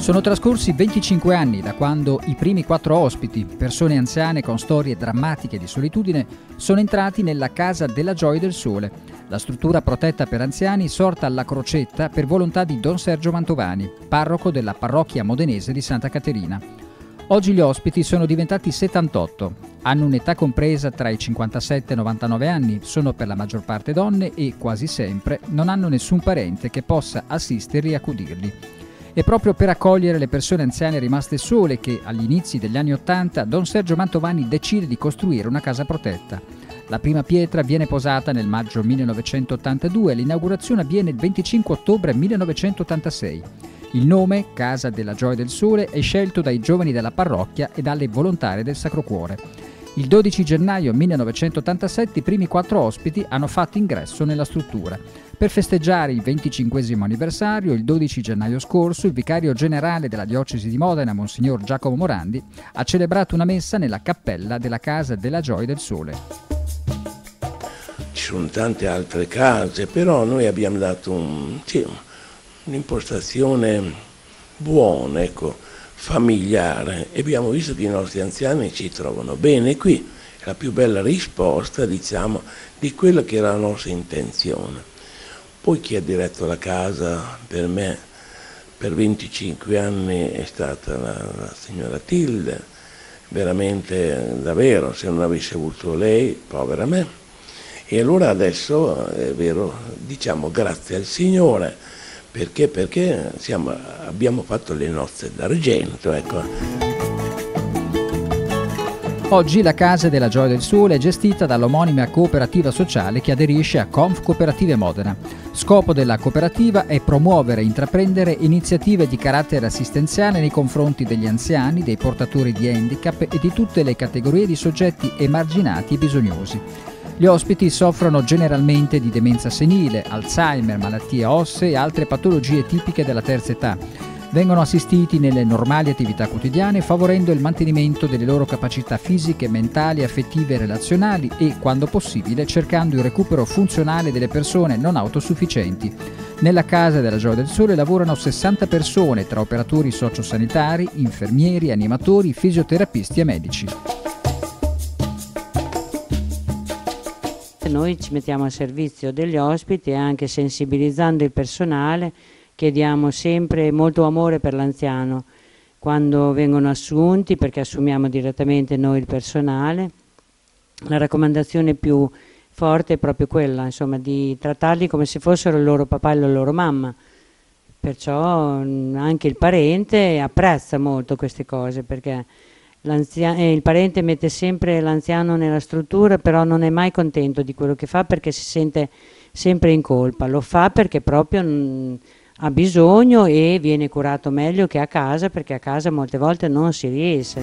Sono trascorsi 25 anni da quando i primi 4 ospiti, persone anziane con storie drammatiche di solitudine, sono entrati nella Casa della Gioia del Sole, la struttura protetta per anziani sorta alla Crocetta per volontà di Don Sergio Mantovani, parroco della parrocchia modenese di Santa Caterina. Oggi gli ospiti sono diventati 78, hanno un'età compresa tra i 57 e i 99 anni, sono per la maggior parte donne e, quasi sempre, non hanno nessun parente che possa assisterli e accudirli. È proprio per accogliere le persone anziane rimaste sole che, agli inizi degli anni '80, Don Sergio Mantovani decide di costruire una casa protetta. La prima pietra viene posata nel maggio 1982 e l'inaugurazione avviene il 25 ottobre 1986. Il nome, Casa della Gioia del Sole, è scelto dai giovani della parrocchia e dalle volontarie del Sacro Cuore. Il 12 gennaio 1987 i primi 4 ospiti hanno fatto ingresso nella struttura. Per festeggiare il 25° anniversario, il 12 gennaio scorso, il vicario generale della diocesi di Modena, Monsignor Giacomo Morandi, ha celebrato una messa nella cappella della Casa della Gioia del Sole. Ci sono tante altre case, però noi abbiamo dato un'impostazione buona, familiare, e abbiamo visto che i nostri anziani ci trovano bene qui. È la più bella risposta, di quella che era la nostra intenzione. Poi chi ha diretto la casa per me per 25 anni è stata la signora Tilde, veramente, davvero, se non avessi avuto lei, povera me. E allora adesso è vero, grazie al Signore, perché abbiamo fatto le nozze d'argento, Oggi la Casa della Gioia del Sole è gestita dall'omonima cooperativa sociale che aderisce a Conf Cooperative Modena. Scopo della cooperativa è promuovere e intraprendere iniziative di carattere assistenziale nei confronti degli anziani, dei portatori di handicap e di tutte le categorie di soggetti emarginati e bisognosi. Gli ospiti soffrono generalmente di demenza senile, Alzheimer, malattie ossee e altre patologie tipiche della terza età. Vengono assistiti nelle normali attività quotidiane favorendo il mantenimento delle loro capacità fisiche, mentali, affettive e relazionali e, quando possibile, cercando il recupero funzionale delle persone non autosufficienti. Nella Casa della Gioia del Sole lavorano 60 persone tra operatori sociosanitari, infermieri, animatori, fisioterapisti e medici. Noi ci mettiamo a servizio degli ospiti e anche sensibilizzando il personale. Chiediamo sempre molto amore per l'anziano quando vengono assunti, perché assumiamo direttamente noi il personale. La raccomandazione più forte è proprio quella, di trattarli come se fossero il loro papà e la loro mamma. Perciò anche il parente apprezza molto queste cose, perché il parente mette sempre l'anziano nella struttura, però non è mai contento di quello che fa perché si sente sempre in colpa. Lo fa perché proprio ha bisogno e viene curato meglio che a casa, perché a casa molte volte non si riesce.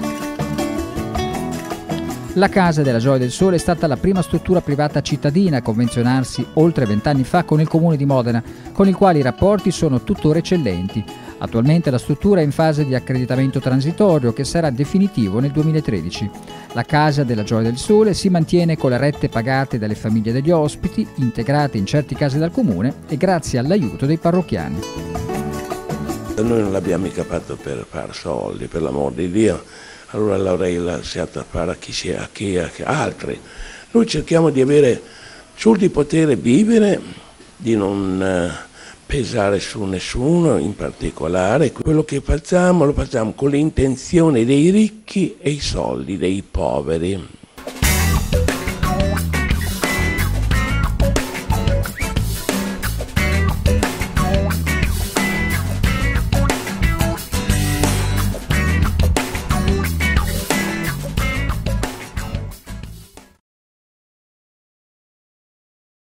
La Casa della Gioia del Sole è stata la prima struttura privata cittadina a convenzionarsi oltre 20 anni fa con il Comune di Modena, con il quale i rapporti sono tuttora eccellenti. Attualmente la struttura è in fase di accreditamento transitorio che sarà definitivo nel 2013. La Casa della Gioia del Sole si mantiene con le rette pagate dalle famiglie degli ospiti, integrate in certi casi dal Comune e grazie all'aiuto dei parrocchiani. Noi non l'abbiamo mica fatto per far soldi, per l'amor di Dio, allora l'avrei lasciata fare a chi altri. Noi cerchiamo di avere, sul di poter vivere, di non pesare su nessuno in particolare. Quello che facciamo lo facciamo con l'intenzione dei ricchi e i soldi dei poveri.